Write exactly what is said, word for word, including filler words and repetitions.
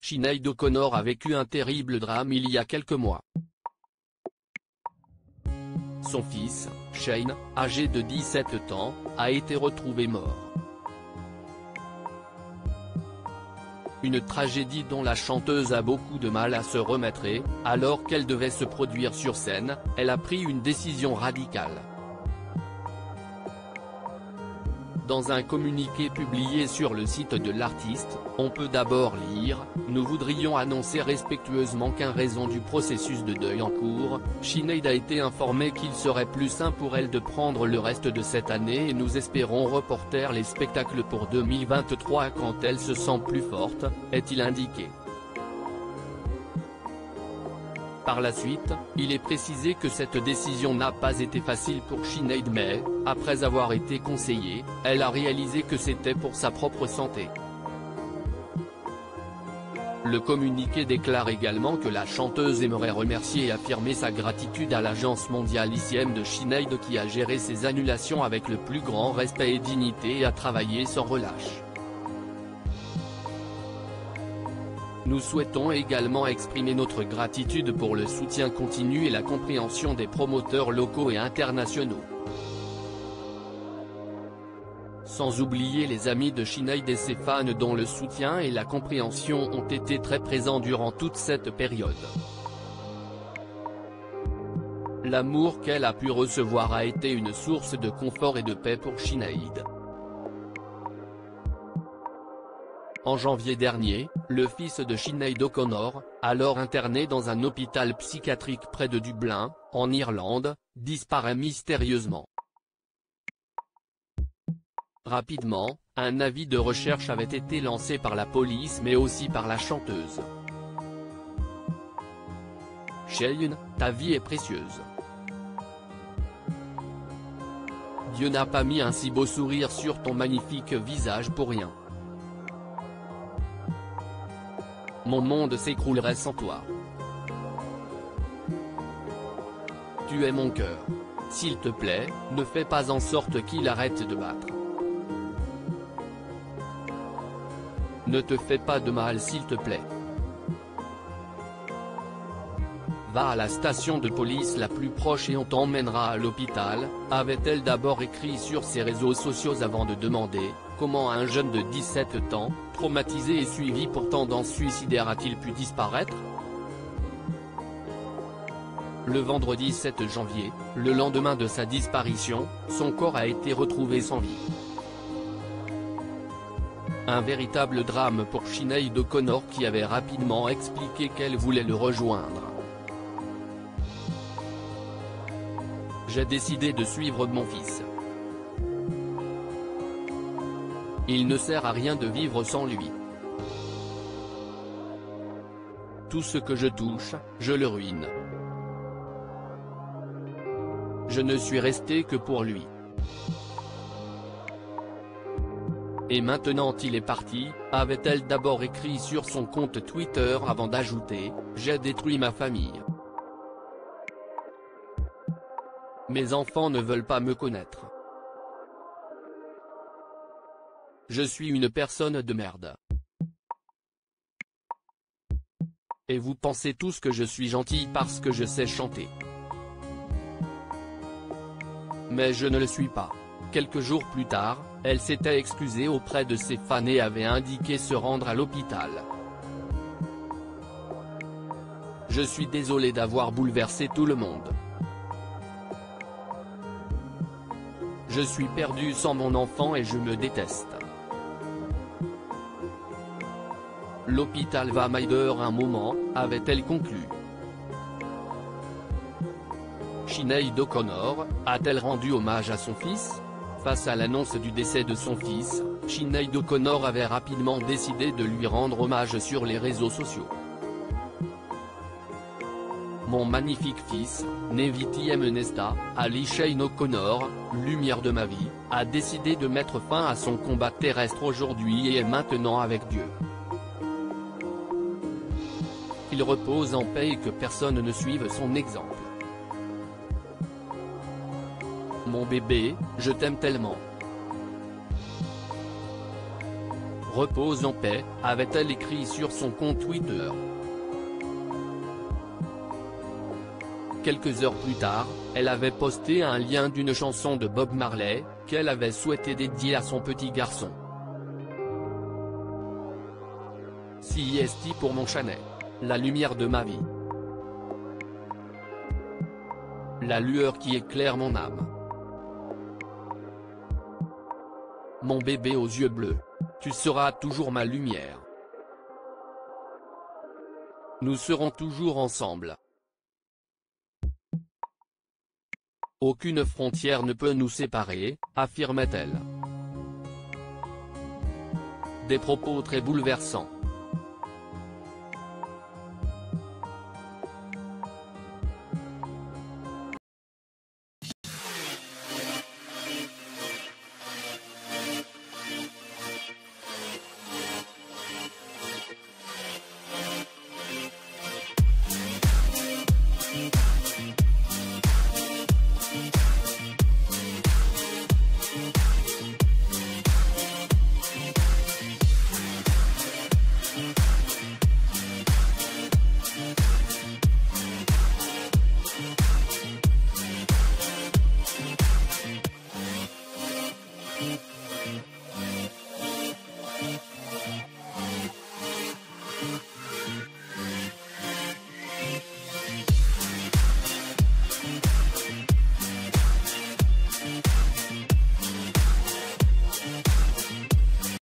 Sinéad O'Connor a vécu un terrible drame il y a quelques mois. Son fils, Shane, âgé de dix-sept ans, a été retrouvé mort. Une tragédie dont la chanteuse a beaucoup de mal à se remettre et, alors qu'elle devait se produire sur scène, elle a pris une décision radicale. Dans un communiqué publié sur le site de l'artiste, on peut d'abord lire « Nous voudrions annoncer respectueusement qu'en raison du processus de deuil en cours, Sinéad a été informée qu'il serait plus sain pour elle de prendre le reste de cette année et nous espérons reporter les spectacles pour deux mille vingt-trois quand elle se sent plus forte », est-il indiqué. Par la suite, il est précisé que cette décision n'a pas été facile pour Sinéad mais, après avoir été conseillée, elle a réalisé que c'était pour sa propre santé. Le communiqué déclare également que la chanteuse aimerait remercier et affirmer sa gratitude à l'agence mondiale I C M de Sinéad qui a géré ces annulations avec le plus grand respect et dignité et a travaillé sans relâche. Nous souhaitons également exprimer notre gratitude pour le soutien continu et la compréhension des promoteurs locaux et internationaux. Sans oublier les amis de Sinéad et ses fans dont le soutien et la compréhension ont été très présents durant toute cette période. L'amour qu'elle a pu recevoir a été une source de confort et de paix pour Sinéad. En janvier dernier, le fils de Sinéad O'Connor, alors interné dans un hôpital psychiatrique près de Dublin, en Irlande, disparaît mystérieusement. Rapidement, un avis de recherche avait été lancé par la police mais aussi par la chanteuse. Shane, ta vie est précieuse. Dieu n'a pas mis un si beau sourire sur ton magnifique visage pour rien. Mon monde s'écroulerait sans toi. Tu es mon cœur. S'il te plaît, ne fais pas en sorte qu'il arrête de battre. Ne te fais pas de mal s'il te plaît. Va à la station de police la plus proche et on t'emmènera à l'hôpital, avait-elle d'abord écrit sur ses réseaux sociaux avant de demander « Comment un jeune de dix-sept ans, traumatisé et suivi pour tendance suicidaire a-t-il pu disparaître ?» Le vendredi sept janvier, le lendemain de sa disparition, son corps a été retrouvé sans vie. Un véritable drame pour Sinéad O'Connor qui avait rapidement expliqué qu'elle voulait le rejoindre. J'ai décidé de suivre mon fils. Il ne sert à rien de vivre sans lui. Tout ce que je touche, je le ruine. Je ne suis resté que pour lui. Et maintenant il est parti, avait-elle d'abord écrit sur son compte Twitter avant d'ajouter « J'ai détruit ma famille. Mes enfants ne veulent pas me connaître. Je suis une personne de merde. Et vous pensez tous que je suis gentille parce que je sais chanter. Mais je ne le suis pas. » Quelques jours plus tard, elle s'était excusée auprès de ses fans et avait indiqué se rendre à l'hôpital. « Je suis désolée d'avoir bouleversé tout le monde. Je suis perdue sans mon enfant et je me déteste. L'hôpital va m'aider un moment, avait-elle conclu. Sinéad O'Connor, a-t-elle rendu hommage à son fils ? Face à l'annonce du décès de son fils, Sinéad O'Connor avait rapidement décidé de lui rendre hommage sur les réseaux sociaux. Mon magnifique fils, Neviti Mnesta, Ali Shane O'Connor, lumière de ma vie, a décidé de mettre fin à son combat terrestre aujourd'hui et est maintenant avec Dieu. Qu'il repose en paix et que personne ne suive son exemple. Mon bébé, je t'aime tellement. Repose en paix, avait-elle écrit sur son compte Twitter. Quelques heures plus tard, elle avait posté un lien d'une chanson de Bob Marley, qu'elle avait souhaité dédier à son petit garçon. C S T pour mon Chanel. La lumière de ma vie. La lueur qui éclaire mon âme. Mon bébé aux yeux bleus. Tu seras toujours ma lumière. Nous serons toujours ensemble. Aucune frontière ne peut nous séparer, affirmait-elle. Des propos très bouleversants.